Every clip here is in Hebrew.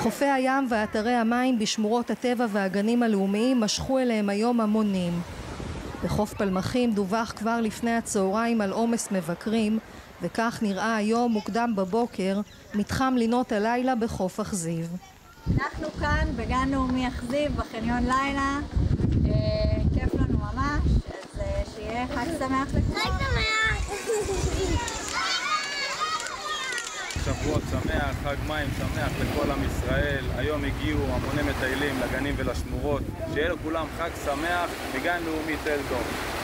חופי הים ואתרי המים בשמורות הטבע והגנים הלאומיים משכו אליהם היום המונים. בחוף פלמחים דווח כבר לפני הצהריים על עומס מבקרים, וכך נראה היום מוקדם בבוקר מתחם לינות הלילה בחוף אכזיב. אנחנו כאן בגן לאומי אכזיב בחניון לילה, כיף לנו ממש, אז שיהיה חג שמח לכולם. חג שמח! שבועות שמח, חג מים שמח לכל עם ישראל. היום הגיעו המוני מטיילים לגנים ולשמורות. שיהיה לכולם חג שמח מגן לאומי תל דור.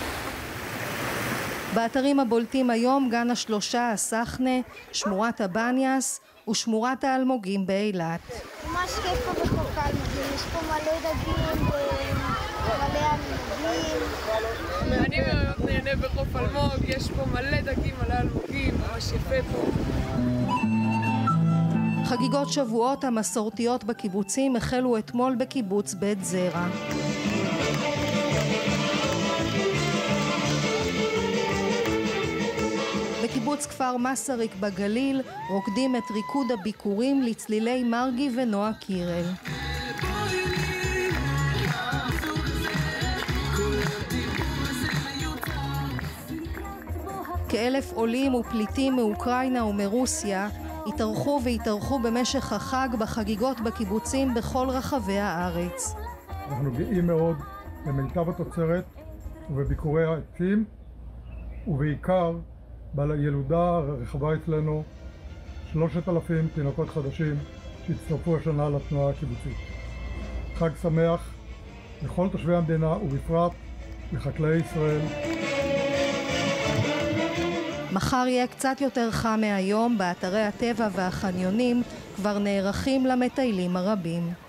באתרים הבולטים היום גן השלושה הסחנה, שמורת הבניאס ושמורת האלמוגים באילת. ממש כיף פה בחוף האלמוגים, יש פה מלא דגים ומלא אלמוגים. אני מאוד נהנה בחוף אלמוג, יש פה מלא דגים, מלא אלמוגים, ממש יפה פה. חגיגות שבועות המסורתיות בקיבוצים החלו אתמול בקיבוץ בית זרע. בקיבוץ כפר מסריק בגליל רוקדים את ריקוד הביקורים לצלילי מרגי ונועה קירל. כ1,000 עולים ופליטים מאוקראינה ומרוסיה התארחו במשך החג בחגיגות בקיבוצים בכל רחבי הארץ. אנחנו גאים מאוד במיטב התוצרת ובביקורי העצים, ובעיקר בילודה הרחבה אצלנו 3,000 תינוקות חדשים שהצטרפו השנה לתנועה הקיבוצית. חג שמח לכל תושבי המדינה ובפרט לחקלאי ישראל. מחר יהיה קצת יותר חם מהיום, באתרי הטבע והחניונים כבר נערכים למטיילים הרבים.